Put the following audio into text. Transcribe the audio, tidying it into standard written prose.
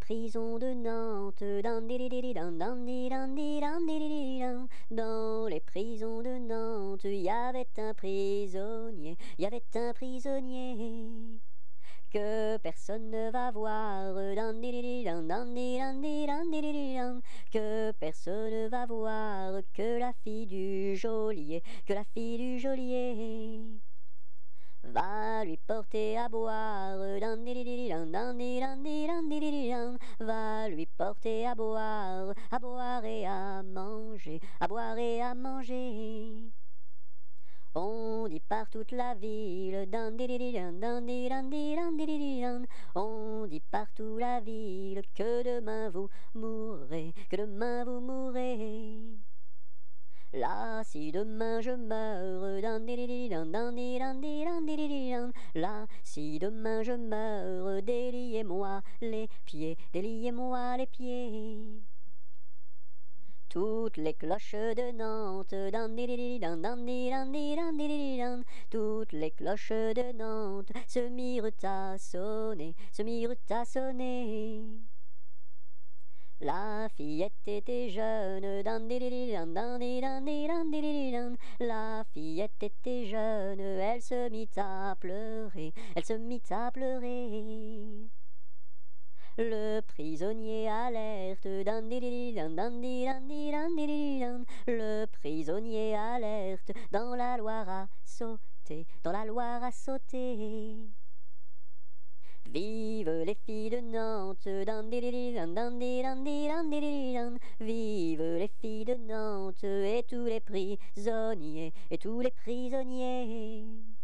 prisons de Nantes, dans les prisons de Nantes, il y avait un prisonnier que personne ne va voir, que personne ne va voir, que la fille du geôlier, va lui porter à boire, va lui porter à boire et à manger, à boire et à manger. On dit par toute la ville, on dit partout la ville que demain vous mourrez, que demain vous mourrez. Là, si demain je meurs, là, si demain je meurs, déliez-moi les pieds. Toutes les cloches de Nantes, toutes les cloches de Nantes se mirent à sonner. La fillette était jeune, la fillette était jeune, elle se mit à pleurer, Le prisonnier alerte, le prisonnier alerte, dans la Loire à sauter. Vive les filles de Nantes, vive les filles de Nantes et tous les prisonniers,